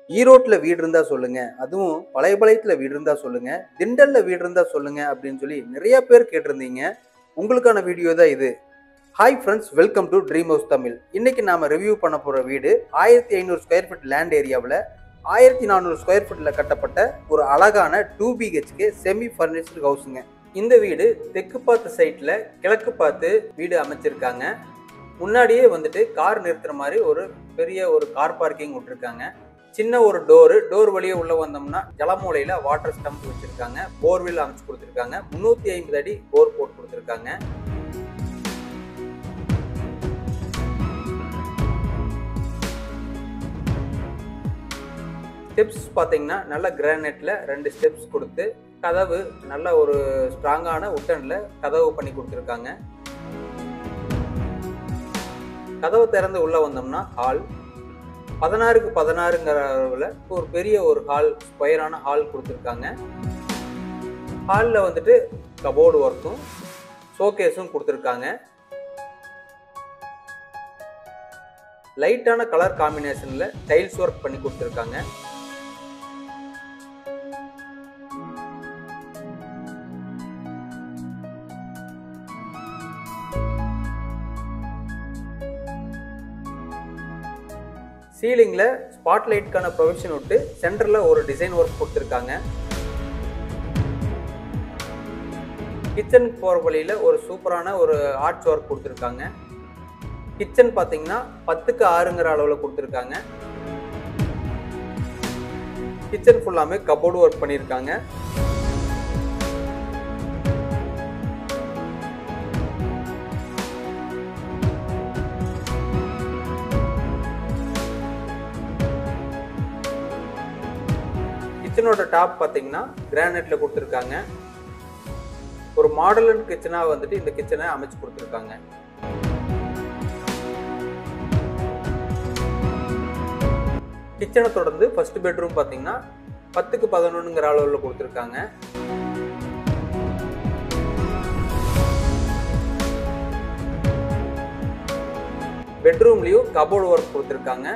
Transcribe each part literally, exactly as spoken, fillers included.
ஈரோட்ல வீடு இருந்தா சொல்லுங்க, அதுவும் பழையபாளையத்துல வீடு இருந்தா சொல்லுங்க, திண்டல்ல வீடு இருந்தா சொல்லுங்க அப்படின்னு சொல்லி நிறைய பேர் கேட்டிருந்தீங்க. உங்களுக்கான வீடியோ தான் இது. Hi friends, welcome to dream house Tamil. இன்னைக்கு நாம ரிவ்யூ பண்ண போற வீடு ஆயிரத்தி ஐநூறு ஸ்கொயர் ஃபீட் லேண்ட் ஏரியாவில் ஆயிரத்தி நானூறு ஸ்கொயர் ஃபீட்ல கட்டப்பட்ட ஒரு அழகான டூ பிஹெச்கே செமி ஃபர்னிஷ்டு ஹவுஸுங்க. இந்த வீடு தெற்கு பார்த்த சைட்ல கிழக்கு பார்த்து வீடு அமைச்சிருக்காங்க. முன்னாடியே வந்துட்டு கார் நிறுத்துற மாதிரி ஒரு பெரிய ஒரு கார் பார்க்கிங் விட்டுருக்காங்க. சின்ன ஒரு டோரு டோர் வழியே உள்ள வந்தோம்னா ஜலமூலையில வாட்டர் ஸ்டம்ப் வச்சிருக்காங்க. போர்வெல் அமைச்சு கொடுத்துருக்காங்க. முன்னூத்தி ஐம்பது அடி போர் போட்டு கொடுத்துருக்காங்க. ஸ்டெப்ஸ் பார்த்தீங்கன்னா நல்ல கிரானைட்ல ரெண்டு ஸ்டெப்ஸ் கொடுத்து கதவு நல்ல ஒரு ஸ்ட்ராங்கான உட்டன்ல கதவு பண்ணி கொடுத்துருக்காங்க. கதவு திறந்து உள்ள வந்தோம்னா ஹால் பதினாறுக்கு பதினாறுங்கிற அளவில் ஒரு பெரிய ஒரு ஹால், ஸ்கொயரான ஹால் கொடுத்துருக்காங்க. ஹாலில் வந்துட்டு கபோர்டு ஒர்க்கும் ஷோகேஸும் கொடுத்துருக்காங்க. லைட்டான கலர் காம்பினேஷனில் டைல்ஸ் ஒர்க் பண்ணி கொடுத்துருக்காங்க. சீலிங்ல ஸ்பாட் லைட்கான ப்ரொவிஷன் விட்டு சென்டர்ல ஒரு டிசைன் ஒர்க் கொடுத்துருக்காங்க. கிச்சன் போற வழியில ஒரு சூப்பரான ஒரு ஆர்ச் ஒர்க் கொடுத்துருக்காங்க. கிச்சன் பாத்தீங்கன்னா பத்துக்கு ஆறுங்கிற அளவுல கொடுத்துருக்காங்க. கிச்சன் ஃபுல்லாமே கபோர்டு ஒர்க் பண்ணியிருக்காங்க. கிச்சனோட டாப் பார்த்தீங்கன்னா கிரானைட்ல கொடுத்துருக்காங்க. ஒரு மாடலன் கிச்சனா வந்துட்டு இந்த கிச்சனை அமைச்சு கொடுத்துருக்காங்க. கிச்சனை தொடர்ந்து ஃபர்ஸ்ட் பெட்ரூம் பார்த்தீங்கன்னா பத்துக்கு பதினொன்னுங்கிற அளவில் கொடுத்துருக்காங்க. பெட்ரூம்லயும் கபோர்டு ஒர்க் கொடுத்துருக்காங்க.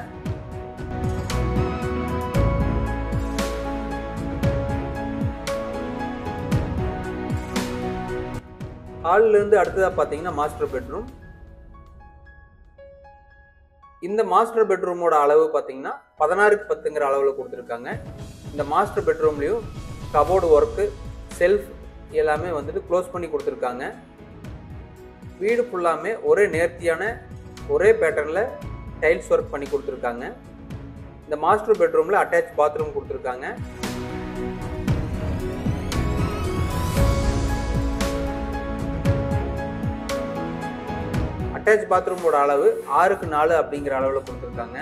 ஹால்ல இருந்து அடுத்ததா பாத்தீங்கன்னா மாஸ்டர் பெட்ரூம். இந்த மாஸ்டர் பெட்ரூமோட அளவு பாத்தீங்கன்னா பதினாறுக்கு பத்துங்கிற அளவுல கொடுத்துருக்காங்க. இந்த மாஸ்டர் பெட்ரூம்லயும் கபோர்டு ஒர்க்கு, செல்ஃப் எல்லாமே வந்துட்டு க்ளோஸ் பண்ணி கொடுத்துருக்காங்க. வீடு ஃபுல்லாமே ஒரே நேர்த்தியான ஒரே பேட்டர்ன்ல டைல்ஸ் ஒர்க் பண்ணி கொடுத்துருக்காங்க. இந்த மாஸ்டர் பெட்ரூம்ல அட்டாச் பாத்ரூம் கொடுத்துருக்காங்க. அட்டாச் பாத்ரூமோட அளவு ஆறுக்கு நாலு அப்படிங்கிற அளவில் கொடுத்துருக்காங்க.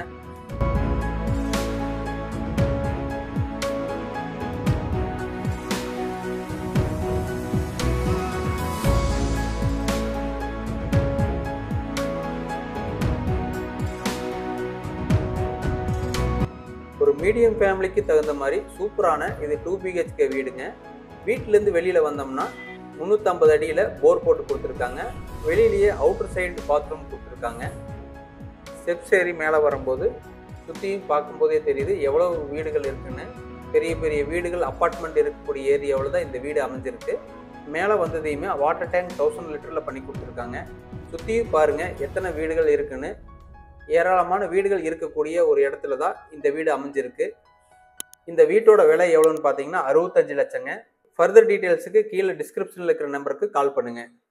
ஒரு மீடியம் ஃபேமிலிக்கு தகுந்த மாதிரி சூப்பரான இது டூ பிஹெச்கே வீடுங்க. வீட்டிலேருந்து வெளியில் வந்தோம்னா முந்நூற்றி ஐம்பது அடியில் போர் போட்டு கொடுத்துருக்காங்க. வெளியிலேயே அவுட்டர் சைடு பாத்ரூம் கொடுத்துருக்காங்க. ஸ்டெப்ஸ் ஏறி மேலே வரும்போது சுற்றியும் பார்க்கும்போதே தெரியுது எவ்வளோ வீடுகள் இருக்குன்னு. பெரிய பெரிய வீடுகள், அப்பார்ட்மெண்ட் இருக்கக்கூடிய ஏரியாவில் தான் இந்த வீடு அமைஞ்சிருக்கு. மேலே வந்ததையுமே வாட்டர் டேங்க் தௌசண்ட் லிட்டரில் பண்ணி கொடுத்துருக்காங்க. சுற்றியும் பாருங்கள் எத்தனை வீடுகள் இருக்குன்னு. ஏராளமான வீடுகள் இருக்கக்கூடிய ஒரு இடத்துல தான் இந்த வீடு அமைஞ்சிருக்கு. இந்த வீட்டோட விலை எவ்வளோன்னு பார்த்தீங்கன்னா அறுபத்தஞ்சு லட்சங்க. ஃபர்தர் டீட்டெயில்ஸுக்கு கீழே டிஸ்கிரிப்ஷனில் இருக்கிற நம்பருக்கு கால் பண்ணுங்கள்.